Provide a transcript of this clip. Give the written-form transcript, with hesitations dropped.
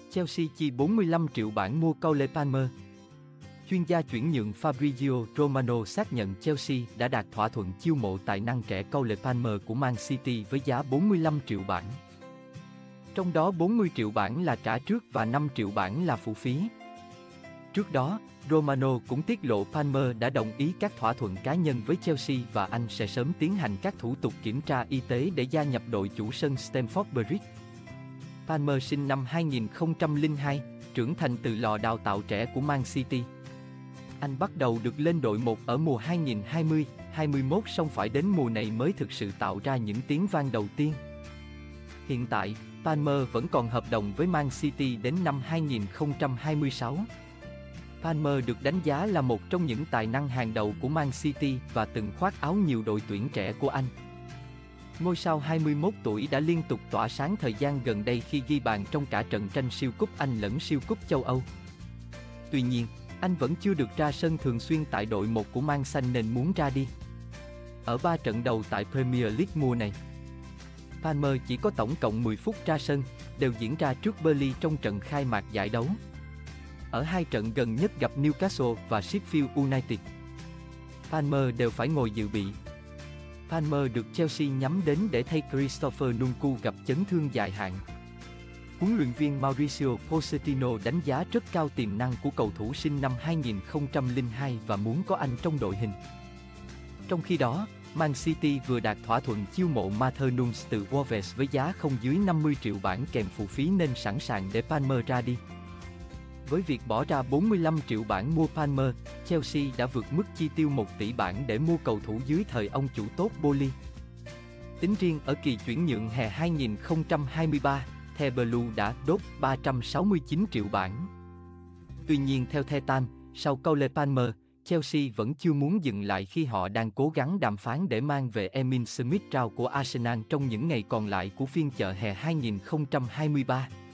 Chelsea chi 45 triệu bảng mua Cole Palmer. Chuyên gia chuyển nhượng Fabrizio Romano xác nhận Chelsea đã đạt thỏa thuận chiêu mộ tài năng trẻ Cole Palmer của Man City với giá 45 triệu bảng. Trong đó 40 triệu bảng là trả trước và 5 triệu bảng là phụ phí. Trước đó, Romano cũng tiết lộ Palmer đã đồng ý các thỏa thuận cá nhân với Chelsea và anh sẽ sớm tiến hành các thủ tục kiểm tra y tế để gia nhập đội chủ sân Stamford Bridge. Palmer sinh năm 2002, trưởng thành từ lò đào tạo trẻ của Man City. Anh bắt đầu được lên đội 1 ở mùa 2020-21, song phải đến mùa này mới thực sự tạo ra những tiếng vang đầu tiên. Hiện tại, Palmer vẫn còn hợp đồng với Man City đến năm 2026. Palmer được đánh giá là một trong những tài năng hàng đầu của Man City và từng khoác áo nhiều đội tuyển trẻ của Anh. Ngôi sao 21 tuổi đã liên tục tỏa sáng thời gian gần đây khi ghi bàn trong cả trận tranh siêu cúp Anh lẫn siêu cúp châu Âu. Tuy nhiên, anh vẫn chưa được ra sân thường xuyên tại đội 1 của Man Xanh nên muốn ra đi. Ở 3 trận đầu tại Premier League mùa này, Palmer chỉ có tổng cộng 10 phút ra sân, đều diễn ra trước Burnley trong trận khai mạc giải đấu. Ở 2 trận gần nhất gặp Newcastle và Sheffield United, Palmer đều phải ngồi dự bị. Palmer được Chelsea nhắm đến để thay Christopher Nkunku gặp chấn thương dài hạn. Huấn luyện viên Mauricio Pochettino đánh giá rất cao tiềm năng của cầu thủ sinh năm 2002 và muốn có anh trong đội hình. Trong khi đó, Man City vừa đạt thỏa thuận chiêu mộ Matheus Nunes từ Wolves với giá không dưới 50 triệu bảng kèm phụ phí nên sẵn sàng để Palmer ra đi. Với việc bỏ ra 45 triệu bảng mua Palmer, Chelsea đã vượt mức chi tiêu 1 tỷ bảng để mua cầu thủ dưới thời ông chủ tốt Boehly. Tính riêng ở kỳ chuyển nhượng hè 2023, The Blue đã đốt 369 triệu bảng. Tuy nhiên theo The Times, sau Cole Palmer, Chelsea vẫn chưa muốn dừng lại khi họ đang cố gắng đàm phán để mang về Emile Smith Rowe của Arsenal trong những ngày còn lại của phiên chợ hè 2023.